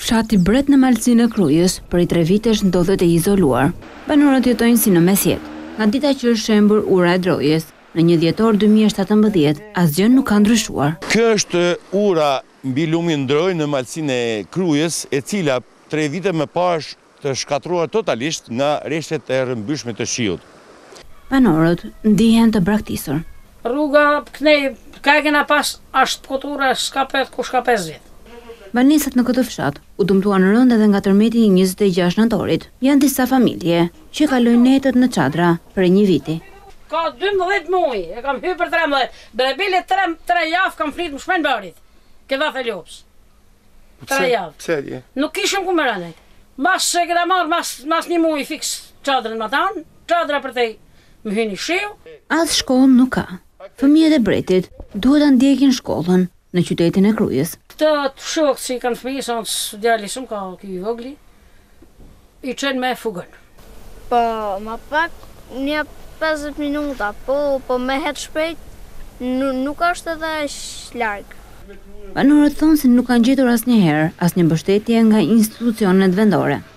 Fshati Bret në malësinë e Krujës për i 3 vitesh ndodhet e izoluar. Banorët jetojnë si në mesjet. Nga dita që është shembur ura e Drojës, në 1 dhjetor 2017, asgjë nuk ka ndryshuar. Kjo është ura mbi lumin Droj në malësinë e Krujës, e cila 3 vite më parë të shkatruar totalisht nga rreshtet e rrëmbyshme të shiut. Banorët ndihen të braktisur. Rruga kënej, ka e kena pas ashtë kotura s'ka 5 vjet. Banesat në këtë fshat u dëmtuan rënd edhe nga tërmeti i 26 nëntorit. Janë disa familje që kalojnë netët në çadra për 1 viti. Ka 12 muaj, e kam hyrë për 13. Brebele 3 javë kam flitë më shmenë bërit. Këdha the lopës. 3 javë. Pse? Nuk kishëm ku më rënë. Mas se këda marë mas 1 muaj fiks çadrën më tanë, çadra për te më hyni shiu. As shkollë nuk ka. Fëmijët e Bretit duhet ta ndjekin shkollën në qytetin e Krujës. Të shokë që i kanë fëmijë, sa në djali shumë ka këj vogli, i qenë me fugën. Po, ma pak, një 50 minuta, po me hetë shpejt, nuk është edhe largë. Banorët thonë se nuk kanë gjetur asnjëherë asnjë mbështetje nga institucionet vendore.